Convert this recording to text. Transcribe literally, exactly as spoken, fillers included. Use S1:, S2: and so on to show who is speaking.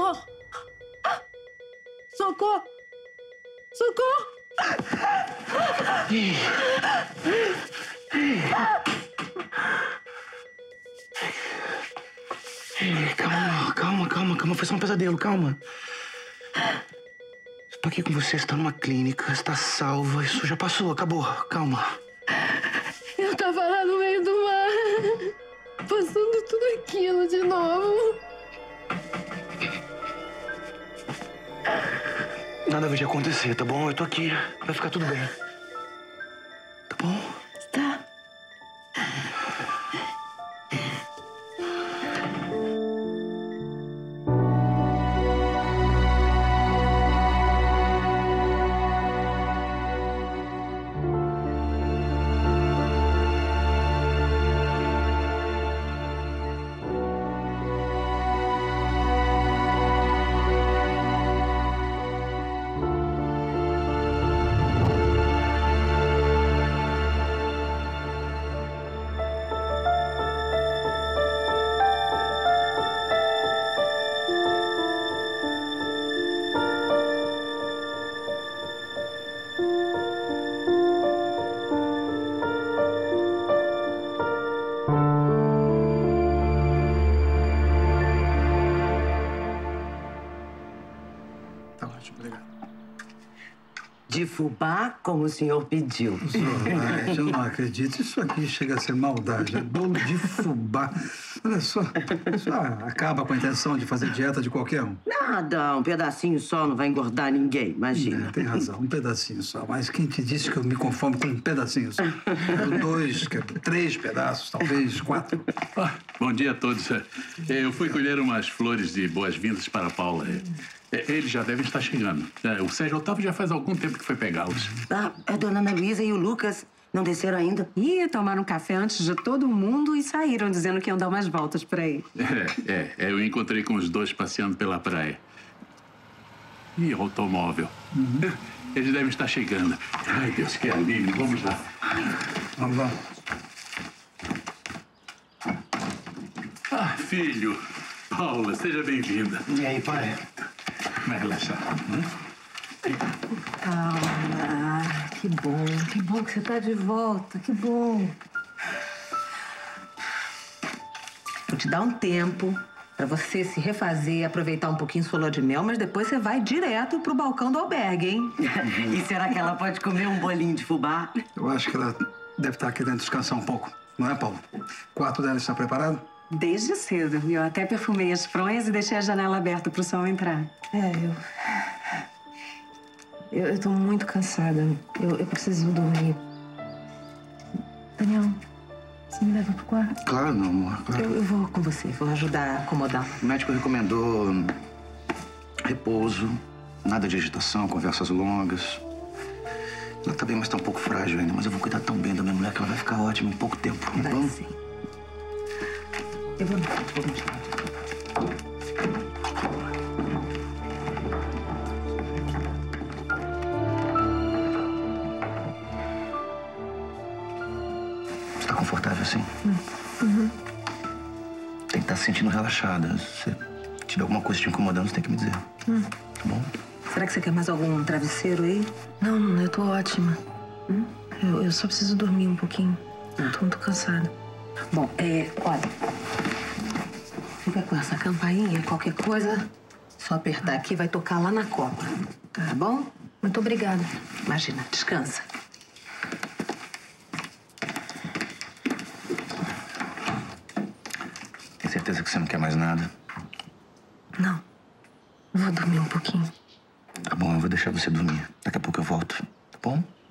S1: Socorro! Socorro! Socorro!
S2: Ih. Ih. Ih, calma, calma, calma, calma. Foi só um pesadelo, calma. Tô aqui com você, você tá numa clínica, você tá salva. Isso já passou, acabou. Calma.
S1: Eu tava lá no meio do mar, passando tudo aquilo de novo.
S2: Nada vai te acontecer, tá bom? Eu tô aqui. Vai ficar tudo bem. Tá bom?
S1: Tá.
S3: Tá ótimo, obrigado.
S4: De fubá, como o senhor pediu.
S3: Zorlate, eu não acredito. Isso aqui chega a ser maldade. É bolo de fubá. Olha só, só acaba com a intenção de fazer dieta de qualquer um.
S4: Nada, um pedacinho só não vai engordar ninguém, imagina.
S3: É, tem razão, um pedacinho só. Mas quem te disse que eu me conformo com um pedacinho só? Quero dois, quero três pedaços, talvez quatro.
S5: Ah, bom dia a todos. Eu fui colher umas flores de boas-vindas para a Paula. Eles já devem estar chegando. O Sérgio Otávio já faz algum tempo que foi pegá-los.
S4: Ah, a dona Ana Luísa e o Lucas não desceram ainda?
S6: Ih, tomaram café antes de todo mundo e saíram dizendo que iam dar umas voltas por aí.
S5: É, é. Eu encontrei com os dois passeando pela praia. E automóvel. Uhum. Eles devem estar chegando. Ai, Deus, que alívio. Vamos lá.
S3: Vamos lá.
S5: Ah, filho. Paula, seja bem-vinda.
S2: E aí, pai?
S5: Vai relaxar, né?
S6: Calma. Que bom, que bom que você tá de volta. Que bom. Vou te dar um tempo pra você se refazer, aproveitar um pouquinho sua lua de mel, mas depois você vai direto pro balcão do albergue, hein?
S4: E será que ela pode comer um bolinho de fubá?
S3: Eu acho que ela deve estar querendo descansar um pouco. Não é, Paulo? O quarto dela está preparado?
S6: Desde cedo. Eu até perfumei as fronhas e deixei a janela aberta pro sol entrar.
S1: É, eu... Eu, eu tô muito cansada. Eu, eu preciso dormir. Daniel, você me leva pro quarto?
S2: Claro, meu amor, claro.
S6: Eu, eu vou com você, vou ajudar a acomodar.
S2: O médico recomendou repouso, nada de agitação, conversas longas. Ela tá bem, mas tá um pouco frágil ainda. Mas eu vou cuidar tão bem da minha mulher que ela vai ficar ótima em pouco tempo.
S6: Vai
S2: Vamos?
S6: sim. Eu vou, vou me tirar.
S2: Você tá confortável assim?
S1: Uhum.
S2: Tem que estar se sentindo relaxada. Se tiver alguma coisa te incomodando, você tem que me dizer.
S1: Hum.
S2: Tá bom?
S6: Será que você quer mais algum travesseiro aí?
S1: Não, não, eu tô ótima. Hum? Eu, eu só preciso dormir um pouquinho. Eu tô muito cansada.
S6: Bom, é, olha, fica com essa campainha, qualquer coisa, só apertar aqui vai tocar lá na copa, tá bom?
S1: Muito obrigada.
S6: Imagina, descansa.
S2: Tem certeza que você não quer mais nada?
S1: Não. Vou dormir um pouquinho.
S2: Tá bom, eu vou deixar você dormir. Daqui a pouco eu volto, tá bom?